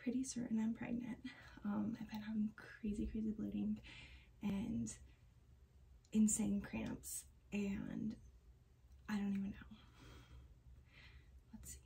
pretty certain I'm pregnant. I've been having crazy bloating and insane cramps, and I don't even know. Let's see.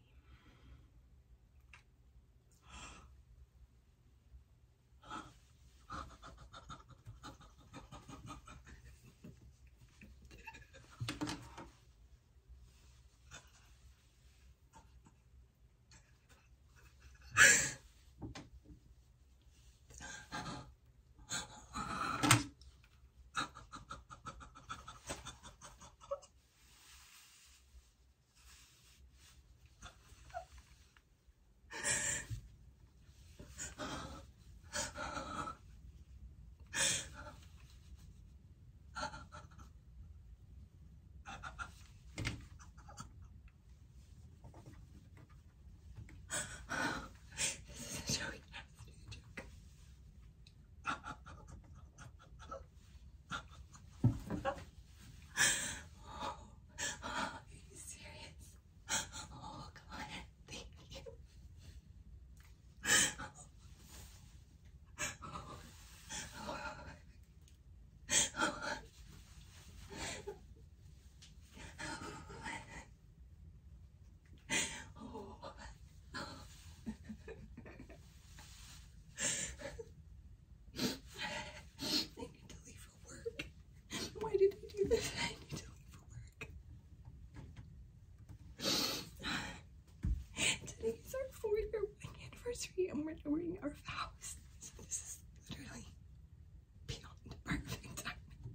And we're doing our vows, so this is literally beyond perfect timing.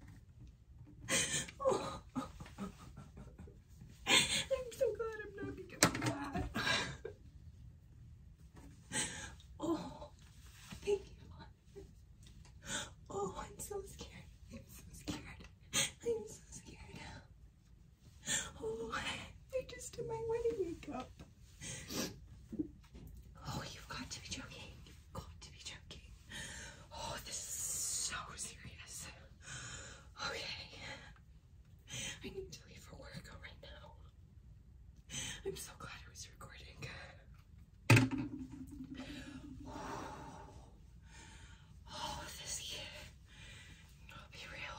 Oh. I'm so glad I'm not becoming that. Oh, thank you. Oh, I'm so scared. I'm so scared. I'm so scared. Oh, I just did my wedding makeup. Oh, you've got to be joking. You've got to be joking. Oh, this is so serious. Okay. I need to leave for work right now. I'm so glad I was recording. Oh, this kid. I'll be real.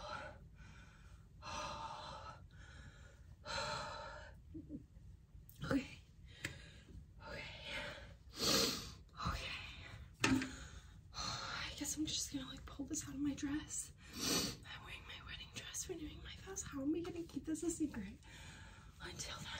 Okay. I guess I'm just gonna like pull this out of my dress. I'm wearing my wedding dress. We're doing my vows. How am I gonna keep this a secret until then?